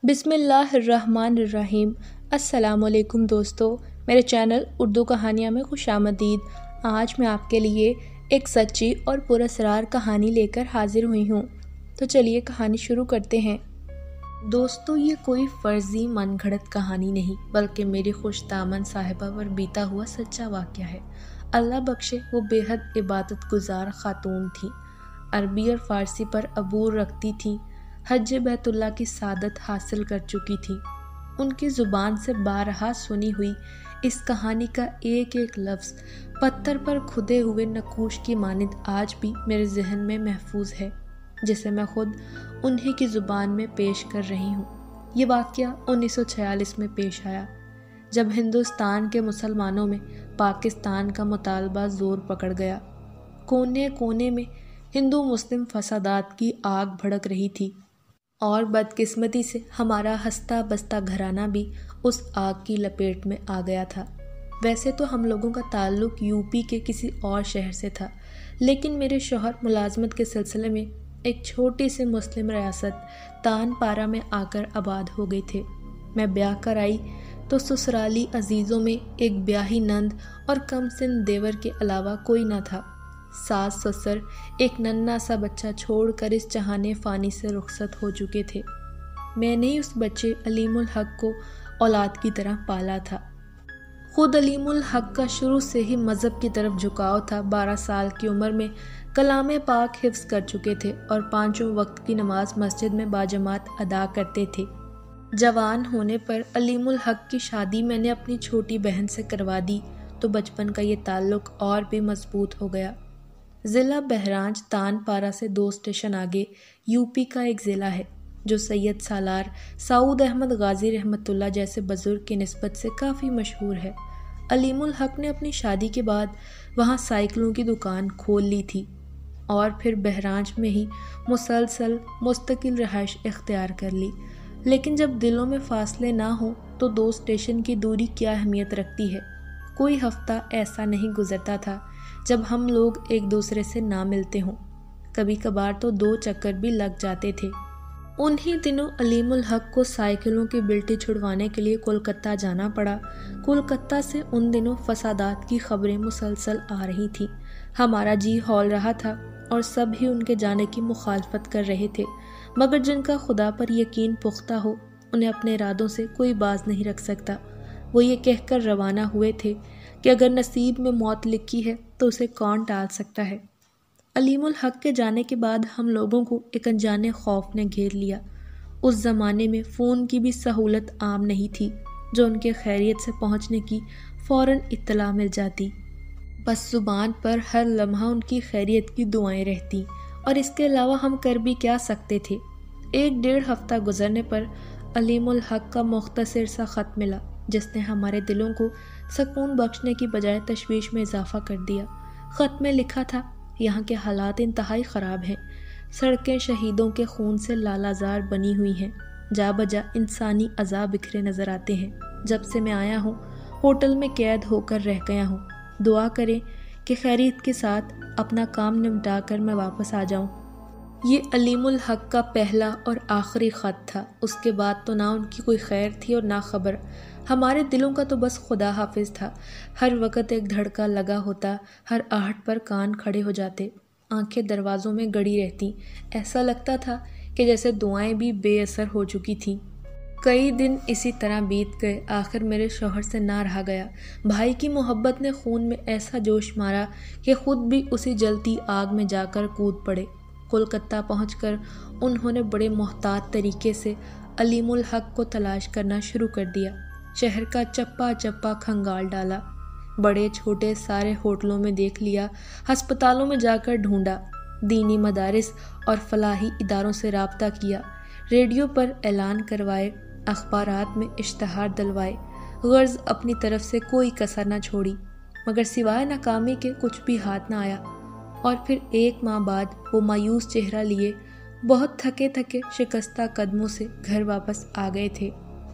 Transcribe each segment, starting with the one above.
بسم اللہ الرحمن الرحیم۔ السلام علیکم دوستو، میرے چینل اردو کہانیاں میں خوش آمدید۔ آج میں آپ کے لیے ایک سچی اور پراسرار کہانی لے کر حاضر ہوئی ہوں، تو چلیے کہانی شروع کرتے ہیں۔ دوستو، یہ کوئی فرضی من گھڑت کہانی نہیں، بلکہ میری خوش دامن صاحبہ پر بیتا ہوا سچا واقعہ ہے۔ اللہ بخشے، وہ بے حد عبادت گزار خاتون تھیں، عربی اور فارسی پر عبور رکھتی تھیں، حج بیت اللہ کی سعادت حاصل کر چکی تھی۔ ان کی زبان سے بارہا سنی ہوئی اس کہانی کا ایک ایک لفظ پتھر پر کھدے ہوئے نقوش کی مانند آج بھی میرے ذہن میں محفوظ ہے، جسے میں خود انہی کی زبان میں پیش کر رہی ہوں۔ یہ واقعہ 1946 میں پیش آیا، جب ہندوستان کے مسلمانوں میں پاکستان کا مطالبہ زور پکڑ گیا۔ کونے کونے میں ہندو مسلم فسادات کی آگ بھڑک رہی تھی، اور بدقسمتی سے ہمارا ہستہ بستہ گھرانہ بھی اس آگ کی لپیٹ میں آ گیا تھا۔ ویسے تو ہم لوگوں کا تعلق یوپی کے کسی اور شہر سے تھا، لیکن میرے شوہر ملازمت کے سلسلے میں ایک چھوٹی سی مسلم ریاست تان پارہ میں آ کر آباد ہو گئے تھے۔ میں بیاہ کر آئی تو سسرالی عزیزوں میں ایک بیاہی نند اور کم سن دیور کے علاوہ کوئی نہ تھا۔ ساس سسر ایک ننھا سا بچہ چھوڑ کر اس جہان فانی سے رخصت ہو چکے تھے۔ میں نے اس بچے علیم الحق کو اولاد کی طرح پالا تھا۔ خود علیم الحق کا شروع سے ہی مذہب کی طرف جھکاؤ تھا۔ 12 سال کی عمر میں کلام پاک حفظ کر چکے تھے اور 5 وقت کی نماز مسجد میں باجماعت ادا کرتے تھے۔ جوان ہونے پر علیم الحق کی شادی میں نے اپنی چھوٹی بہن سے کروا دی تو بچپن کا یہ تعلق اور بھی مضبوط ہو گیا۔ ضلع بہرانچ تان پارہ سے 2 اسٹیشن آگے یوپی کا ایک ضلع ہے، جو سید سالار سعود احمد غازی رحمۃ اللہ جیسے بزرگ کی نسبت سے کافی مشہور ہے۔ علیم الحق نے اپنی شادی کے بعد وہاں سائیکلوں کی دکان کھول لی تھی اور پھر بہرانچ میں ہی مسلسل مستقل رہائش اختیار کر لی۔ لیکن جب دلوں میں فاصلے نہ ہوں تو 2 اسٹیشن کی دوری کیا اہمیت رکھتی ہے۔ کوئی ہفتہ ایسا نہیں گزرتا تھا جب ہم لوگ ایک دوسرے سے نہ ملتے ہوں، کبھی کبھار تو 2 چکر بھی لگ جاتے تھے۔ انہی دنوں علیم الحق کو سائیکلوں کی بلٹی چھڑوانے کے لیے کولکتہ جانا پڑا۔ کولکتہ سے ان دنوں فسادات کی خبریں مسلسل آ رہی تھیں۔ ہمارا جی ہول رہا تھا اور سب ہی ان کے جانے کی مخالفت کر رہے تھے، مگر جن کا خدا پر یقین پختہ ہو انہیں اپنے ارادوں سے کوئی باز نہیں رکھ سکتا۔ وہ یہ کہہ کر روانہ ہوئے تھے کہ اگر نصیب میں موت لکھی ہے تو اسے کون ٹال سکتا ہے۔ علیم الحق کے جانے کے بعد ہم لوگوں کو ایک انجان خوف نے گھیر لیا۔ اس زمانے میں فون کی بھی سہولت عام نہیں تھی جو ان کے خیریت سے پہنچنے کی فوراً اطلاع مل جاتی۔ بس زبان پر ہر لمحہ ان کی خیریت کی دعائیں رہتی، اور اس کے علاوہ ہم کر بھی کیا سکتے تھے۔ 1-1.5 ہفتہ گزرنے پر علیم الحق کا مختصر سا خط ملا، جس نے ہمارے دلوں کو سکون بخشنے کی بجائے تشویش میں اضافہ کر دیا۔ خط میں لکھا تھا، یہاں کے حالات انتہائی خراب ہیں، سڑکیں شہیدوں کے خون سے لالہ زار بنی ہوئی ہیں، جا بجا انسانی اعضاء بکھرے نظر آتے ہیں۔ جب سے میں آیا ہوں ہوٹل میں قید ہو کر رہ گیا ہوں، دعا کریں کہ خیریت کے ساتھ اپنا کام نمٹا کر میں واپس آ جاؤں۔ یہ علیم الحق کا پہلا اور آخری خط تھا۔ اس کے بعد تو نہ ان کی کوئی خیر تھی اور نہ خبر۔ ہمارے دلوں کا تو بس خدا حافظ تھا۔ ہر وقت ایک دھڑکا لگا ہوتا، ہر آہٹ پر کان کھڑے ہو جاتے، آنکھیں دروازوں میں گڑی رہتی۔ ایسا لگتا تھا کہ جیسے دعائیں بھی بے اثر ہو چکی تھیں۔ کئی دن اسی طرح بیت گئے، آخر میرے شوہر سے نہ رہا گیا۔ بھائی کی محبت نے خون میں ایسا جوش مارا کہ خود بھی اسی جلتی آگ میں جا کر کود پڑے۔ کولکتہ پہنچ کر انہوں نے بڑے محتاط طریقے سے علیم الحق کو تلاش کرنا شروع کر دیا۔ شہر کا چپا چپا کھنگال ڈالا، بڑے چھوٹے سارے ہوٹلوں میں دیکھ لیا، ہسپتالوں میں جا کر ڈھونڈا، دینی مدارس اور فلاحی اداروں سے رابطہ کیا، ریڈیو پر اعلان کروائے، اخبارات میں اشتہار دلوائے، غرض اپنی طرف سے کوئی کسر نہ چھوڑی، مگر سوائے ناکامی کے کچھ بھی ہاتھ نہ آیا۔ اور پھر 1 ماہ بعد وہ مایوس چہرہ لیے بہت تھکے تھکے شکستہ قدموں سے گھر واپس آ گئے تھے۔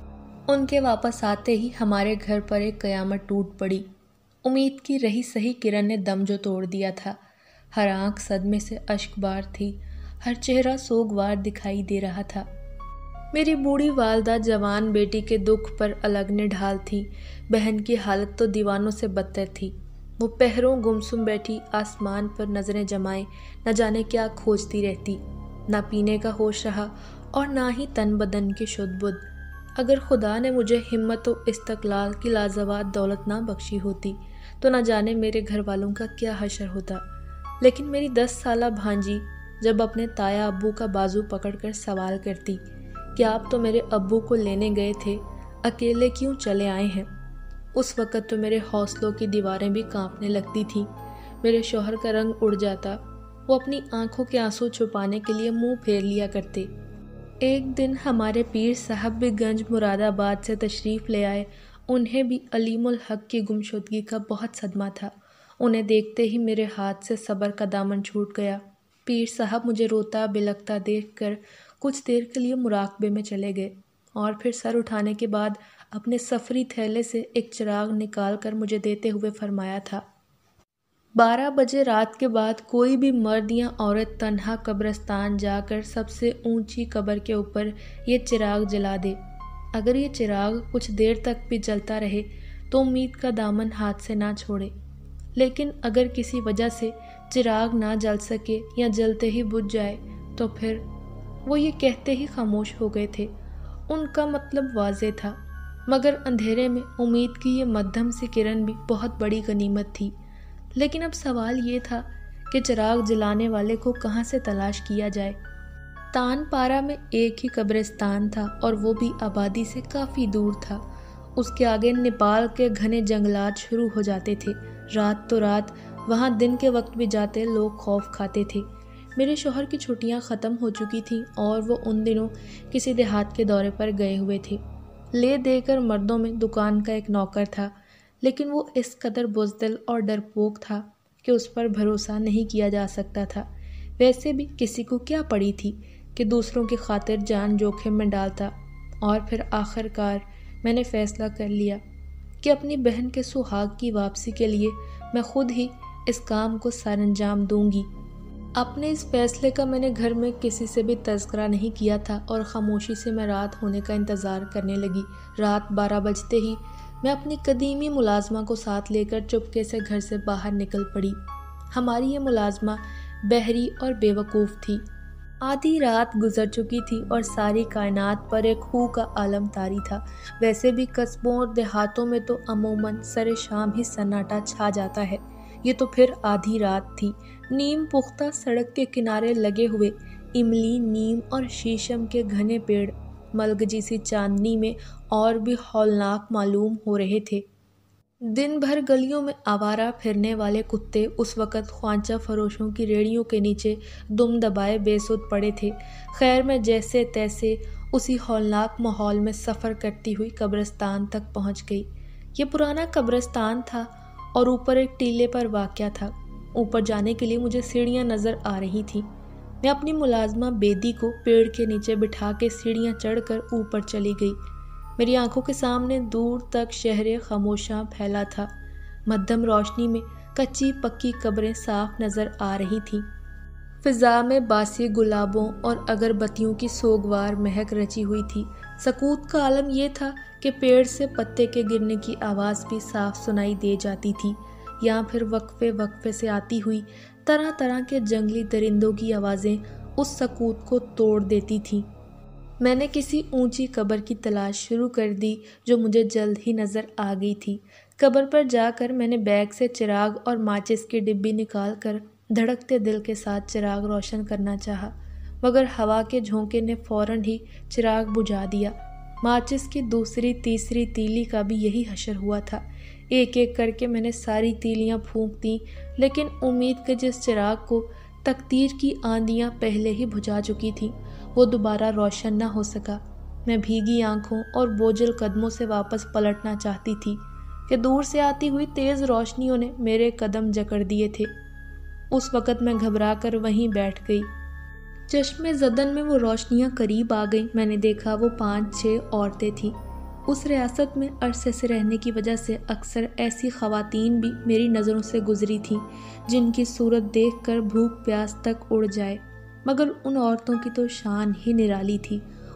ان کے واپس آتے ہی ہمارے گھر پر ایک قیامت ٹوٹ پڑی۔ امید کی رہی سہی کرن نے دم جو توڑ دیا تھا۔ ہر آنکھ صدمے سے اشک بار تھی، ہر چہرہ سوگوار دکھائی دے رہا تھا۔ میری بوڑھی والدہ جوان بیٹی کے دکھ پر الگ نڈھال تھی۔ بہن کی حالت تو دیوانوں سے بدتر تھی۔ وہ پہروں گمسم بیٹھی آسمان پر نظریں جمائے نہ جانے کیا کھوجتی رہتی۔ نہ پینے کا ہوش رہا اور نہ ہی تن بدن کی شدھ بدھ۔ اگر خدا نے مجھے ہمت و استقلال کی لازوال دولت نہ بخشی ہوتی تو نہ جانے میرے گھر والوں کا کیا حشر ہوتا۔ لیکن میری 10 سالہ بھانجی جب اپنے تایا ابو کا بازو پکڑ کر سوال کرتی کہ آپ تو میرے ابو کو لینے گئے تھے، اکیلے کیوں چلے آئے ہیں؟ اس وقت تو میرے حوصلوں کی دیواریں بھی کانپنے لگتی تھیں۔ میرے شوہر کا رنگ اڑ جاتا۔ وہ اپنی آنکھوں کے آنسو چھپانے کے لیے منہ پھیر لیا کرتے۔ ایک دن ہمارے پیر صاحب بھی گنج مراد آباد سے تشریف لے آئے۔ انہیں بھی علیم الحق کی گمشدگی کا بہت صدمہ تھا۔ انہیں دیکھتے ہی میرے ہاتھ سے صبر کا دامن چھوٹ گیا۔ پیر صاحب مجھے روتا بلکتا دیکھ کر کچھ دیر کے لیے مراقبے میں چلے گئے اور پھر سر اٹھانے کے بعد اپنے سفری تھیلے سے ایک چراغ نکال کر مجھے دیتے ہوئے فرمایا تھا، 12 بجے رات کے بعد کوئی بھی مرد یا عورت تنہا قبرستان جا کر سب سے اونچی قبر کے اوپر یہ چراغ جلا دے۔ اگر یہ چراغ کچھ دیر تک بھی جلتا رہے تو امید کا دامن ہاتھ سے نہ چھوڑے، لیکن اگر کسی وجہ سے چراغ نہ جل سکے یا جلتے ہی بجھ جائے تو پھر… وہ یہ کہتے ہی خاموش ہو گئے تھے۔ ان کا مطلب واضح تھا، مگر اندھیرے میں امید کی یہ مدھم سی کرن بھی بہت بڑی غنیمت تھی۔ لیکن اب سوال یہ تھا کہ چراغ جلانے والے کو کہاں سے تلاش کیا جائے۔ تان پارہ میں ایک ہی قبرستان تھا اور وہ بھی آبادی سے کافی دور تھا۔ اس کے آگے نیپال کے گھنے جنگلات شروع ہو جاتے تھے۔ رات تو رات، وہاں دن کے وقت بھی جاتے لوگ خوف کھاتے تھے۔ میرے شوہر کی چھٹیاں ختم ہو چکی تھیں اور وہ ان دنوں کسی دیہات کے دورے پر گئے ہوئے تھے۔ لے دے کر مردوں میں دکان کا ایک نوکر تھا، لیکن وہ اس قدر بزدل اور ڈرپوک تھا کہ اس پر بھروسہ نہیں کیا جا سکتا تھا۔ ویسے بھی کسی کو کیا پڑی تھی کہ دوسروں کی خاطر جان جوکھم میں ڈالتا۔ اور پھر آخر کار میں نے فیصلہ کر لیا کہ اپنی بہن کے سہاگ کی واپسی کے لیے میں خود ہی اس کام کو سر انجام دوں گی۔ اپنے اس فیصلے کا میں نے گھر میں کسی سے بھی تذکرہ نہیں کیا تھا اور خاموشی سے میں رات ہونے کا انتظار کرنے لگی۔ رات 12 بجتے ہی میں اپنی قدیمی ملازمہ کو ساتھ لے کر چپکے سے گھر سے باہر نکل پڑی۔ ہماری یہ ملازمہ بحری اور بے وقوف تھی۔ آدھی رات گزر چکی تھی اور ساری کائنات پر ایک خو کا عالم طاری تھا۔ ویسے بھی قصبوں اور دیہاتوں میں تو عموماً سر شام ہی سناٹا چھا جاتا ہے۔ یہ تو پھر آدھی رات تھی۔ نیم پختہ سڑک کے کنارے لگے ہوئے املی، نیم اور شیشم کے گھنے پیڑ ملگجی سی چاندنی میں اور بھی ہولناک معلوم ہو رہے تھے۔ دن بھر گلیوں میں آوارہ پھرنے والے کتے اس وقت خوانچہ فروشوں کی ریڑھیوں کے نیچے دم دبائے بے سود پڑے تھے۔ خیر میں جیسے تیسے اسی ہولناک ماحول میں سفر کرتی ہوئی قبرستان تک پہنچ گئی۔ یہ پرانا قبرستان تھا اور اوپر ایک ٹیلے پر واقع تھا۔ اوپر جانے کے لیے مجھے سیڑھیاں نظر آ رہی تھیں۔ میں اپنی ملازمہ بیدی کو پیڑ کے نیچے بٹھا کے سیڑھیاں چڑھ کر اوپر چلی گئی۔ میری آنکھوں کے سامنے دور تک شہر خاموشاں پھیلا تھا۔ مدھم روشنی میں کچی پکی قبریں صاف نظر آ رہی تھیں۔ فضا میں باسی گلابوں اور اگربتیوں کی سوگوار مہک رچی ہوئی تھی۔ سکوت کا عالم یہ تھا کہ پیڑ سے پتے کے گرنے کی آواز بھی صاف سنائی دے جاتی تھی، یا پھر وقفے وقفے سے آتی ہوئی طرح طرح کے جنگلی درندوں کی آوازیں اس سکوت کو توڑ دیتی تھیں۔ میں نے کسی اونچی قبر کی تلاش شروع کر دی جو مجھے جلد ہی نظر آ گئی تھی۔ قبر پر جا کر میں نے بیگ سے چراغ اور ماچس کی ڈبی نکال کر دھڑکتے دل کے ساتھ چراغ روشن کرنا چاہا، مگر ہوا کے جھونکے نے فوراً ہی چراغ بجھا دیا۔ ماچس کی دوسری تیسری تیلی کا بھی یہی حشر ہوا تھا۔ ایک ایک کر کے میں نے ساری تیلیاں پھونک دیں، لیکن امید کے جس چراغ کو تقدیر کی آندیاں پہلے ہی بجھا چکی تھیں وہ دوبارہ روشن نہ ہو سکا۔ میں بھیگی آنکھوں اور بوجھل قدموں سے واپس پلٹنا چاہتی تھی کہ دور سے آتی ہوئی تیز روشنیوں نے میرے قدم جکڑ دیے تھے۔ اس وقت میں گھبرا کر وہیں بیٹھ گئی۔ چشمے زدن میں وہ روشنیاں قریب آ گئیں۔ میں نے دیکھا وہ 5-6 عورتیں تھیں۔ اس ریاست میں عرصے سے رہنے کی وجہ سے اکثر ایسی خواتین بھی میری نظروں سے گزری تھیں جن کی صورت دیکھ کر بھوک پیاس تک اڑ جائے، مگر ان عورتوں کی تو شان ہی نرالی تھی۔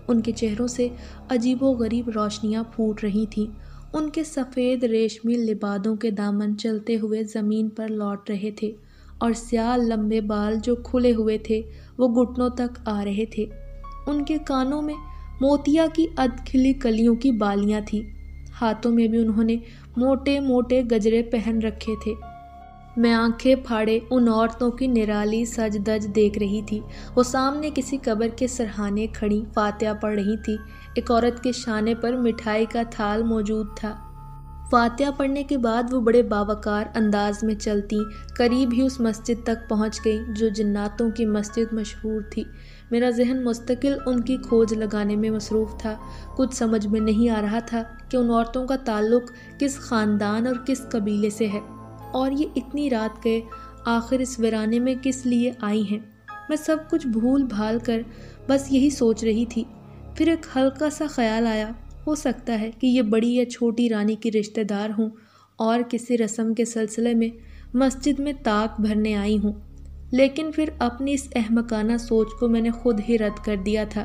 ان کے چہروں سے عجیب و غریب روشنیاں پھوٹ رہی تھیں۔ ان کے سفید ریشمی لبادوں کے دامن چلتے ہوئے زمین پر لوٹ رہے تھے اور سیاہ لمبے بال جو کھلے ہوئے تھے وہ گھٹنوں تک آ رہے تھے۔ ان کے کانوں میں موتیا کی ادھ کھلی کلیوں کی بالیاں تھیں۔ ہاتھوں میں بھی انہوں نے موٹے موٹے گجرے پہن رکھے تھے۔ میں آنکھیں پھاڑے ان عورتوں کی نرالی سج دج دیکھ رہی تھی۔ وہ سامنے کسی قبر کے سرہانے کھڑی فاتحہ پڑھ رہی تھی۔ ایک عورت کے شانے پر مٹھائی کا تھال موجود تھا۔ فاتحہ پڑھنے کے بعد وہ بڑے باوقار انداز میں چلتی قریب ہی اس مسجد تک پہنچ گئی جو جناتوں کی مسجد مشہور تھی۔ میرا ذہن مستقل ان کی کھوج لگانے میں مصروف تھا۔ کچھ سمجھ میں نہیں آ رہا تھا کہ ان عورتوں کا تعلق کس خاندان اور کس قبیلے سے ہے، اور یہ اتنی رات کے آخر اس ویرانے میں کس لیے آئی ہیں۔ میں سب کچھ بھول بھال کر بس یہی سوچ رہی تھی۔ پھر ایک ہلکا سا خیال آیا، ہو سکتا ہے کہ یہ بڑی یا چھوٹی رانی کی رشتہ دار ہوں اور کسی رسم کے سلسلے میں مسجد میں طاق بھرنے آئی ہوں۔ لیکن پھر اپنی اس احمقانہ سوچ کو میں نے خود ہی رد کر دیا تھا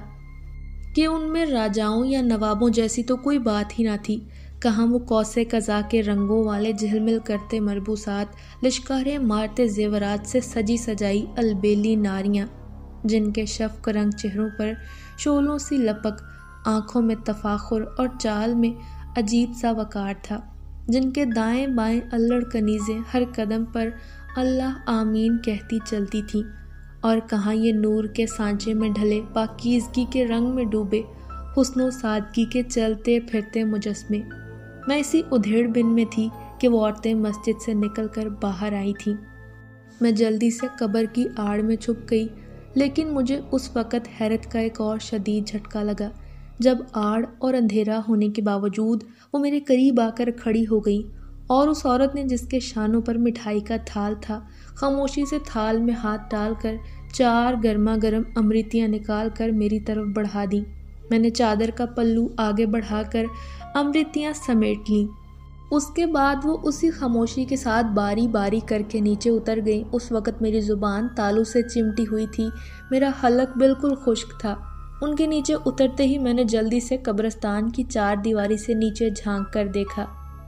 کہ ان میں راجاؤں یا نوابوں جیسی تو کوئی بات ہی نہ تھی۔ کہاں وہ کوسے قزا کے رنگوں والے جھلمل کرتے مربوسات، لشکاریں مارتے زیورات سے سجی سجائی البیلی ناریاں، جن کے شفق رنگ چہروں پر شعلوں سی لپک، آنکھوں میں تفاخر اور چال میں عجیب سا وقار تھا، جن کے دائیں بائیں الڑ کنیزیں ہر قدم پر اللہ آمین کہتی چلتی تھیں۔ اور کہاں یہ نور کے سانچے میں ڈھلے، پاکیزگی کے رنگ میں ڈوبے، حسن و سادگی کے چلتے پھرتے مجسمے۔ میں اسی ادھیڑ بن میں تھی کہ وہ عورتیں مسجد سے نکل کر باہر آئی تھیں۔ میں جلدی سے قبر کی آڑ میں چھپ گئی، لیکن مجھے اس وقت حیرت کا ایک اور شدید جھٹکا لگا جب آڑ اور اندھیرا ہونے کے باوجود وہ میرے قریب آ کر کھڑی ہو گئی، اور اس عورت نے جس کے شانوں پر مٹھائی کا تھال تھا خاموشی سے تھال میں ہاتھ ڈال کر 4 گرما گرم امرتیاں نکال کر میری طرف بڑھا دیں۔ میں نے چادر کا پلو آگے بڑھا کر امرتیاں سمیٹ لیں۔ اس کے بعد وہ اسی خاموشی کے ساتھ باری باری کر کے نیچے اتر گئیں۔ اس وقت میری زبان تالو سے چمٹی ہوئی تھی، میرا حلق بالکل خشک تھا۔ ان کے نیچے اترتے ہی میں نے جلدی سے قبرستان کی 4 دیواری سے نیچے جھانک کر دیکھا۔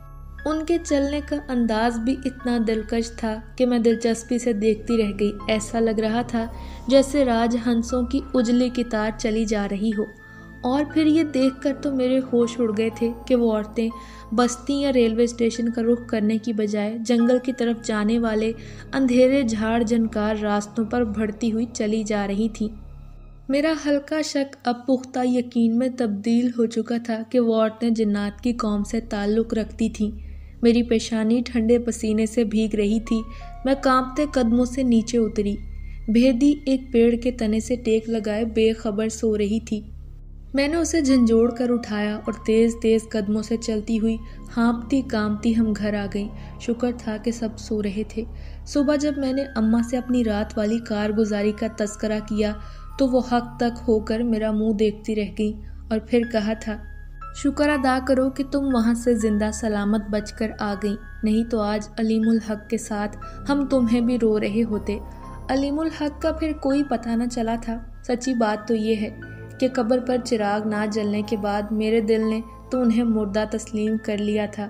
ان کے چلنے کا انداز بھی اتنا دلکش تھا کہ میں دلچسپی سے دیکھتی رہ گئی۔ ایسا لگ رہا تھا جیسے راج ہنسوں کی اجلی کی تار چلی جا رہی ہو۔ اور پھر یہ دیکھ کر تو میرے ہوش اڑ گئے تھے کہ وہ عورتیں بستی یا ریلوے اسٹیشن کا رخ کرنے کی بجائے جنگل کی طرف جانے والے اندھیرے جھاڑ جنکار راستوں پر بڑھتی ہوئی چلی جا رہی تھیں۔ میرا ہلکا شک اب پختہ یقین میں تبدیل ہو چکا تھا کہ وہ عورتیں جنات کی قوم سے تعلق رکھتی تھیں۔ میری پیشانی ٹھنڈے پسینے سے بھیگ رہی تھی۔ میں کانپتے قدموں سے نیچے اتری۔ بھیدی ایک پیڑ کے تنے سے ٹیک لگائے بے خبر سو رہی تھی۔ میں نے اسے جھنجھوڑ کر اٹھایا اور تیز تیز قدموں سے چلتی ہوئی ہانپتی کانپتی ہم گھر آ گئی۔ شکر تھا کہ سب سو رہے تھے۔ صبح جب میں نے اماں سے اپنی رات والی کارگزاری کا تذکرہ کیا تو وہ حق تک ہو کر میرا منہ دیکھتی رہ گئی اور پھر کہا تھا، شکر ادا کرو کہ تم وہاں سے زندہ سلامت بچ کر آ گئی، نہیں تو آج علیم الحق کے ساتھ ہم تمہیں بھی رو رہے ہوتے۔ علیم الحق کا پھر کوئی پتہ نہ چلا تھا۔ سچی بات تو یہ ہے کہ قبر پر چراغ نہ جلنے کے بعد میرے دل نے تو انہیں مردہ تسلیم کر لیا تھا۔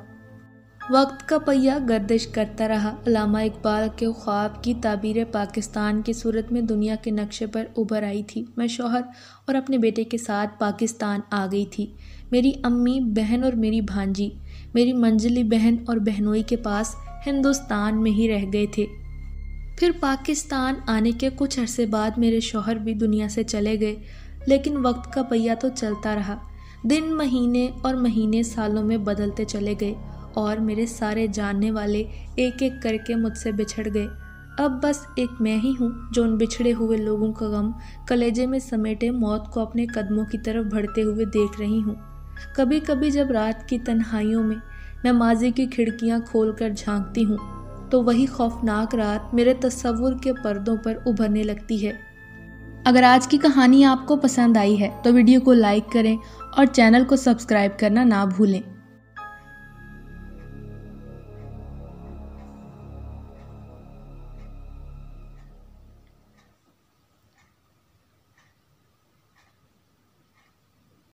وقت کا پہیہ گردش کرتا رہا۔ علامہ اقبال کے خواب کی تعبیر پاکستان کی صورت میں دنیا کے نقشے پر ابھر آئی تھی۔ میں شوہر اور اپنے بیٹے کے ساتھ پاکستان آ گئی تھی۔ میری امی، بہن اور میری بھانجی میری منجلی بہن اور بہنوئی کے پاس ہندوستان میں ہی رہ گئے تھے۔ پھر پاکستان آنے کے کچھ عرصے بعد میرے شوہر بھی دنیا سے چلے گئے، لیکن وقت کا پہیہ تو چلتا رہا۔ دن مہینے اور مہینے سالوں میں بدلتے چلے گئے اور میرے سارے جاننے والے ایک ایک کر کے مجھ سے بچھڑ گئے۔ اب بس ایک میں ہی ہوں جو ان بچھڑے ہوئے لوگوں کا غم کلیجے میں سمیٹے موت کو اپنے قدموں کی طرف بڑھتے ہوئے دیکھ رہی ہوں۔ کبھی کبھی جب رات کی تنہائیوں میں ماضی کی کھڑکیاں کھول کر جھانکتی ہوں تو وہی خوفناک رات میرے تصور کے پردوں پر ابھرنے لگتی ہے۔ اگر آج کی کہانی آپ کو پسند آئی ہے تو ویڈیو کو لائک کریں اور چینل کو سبسکرائب کرنا نہ بھولیں۔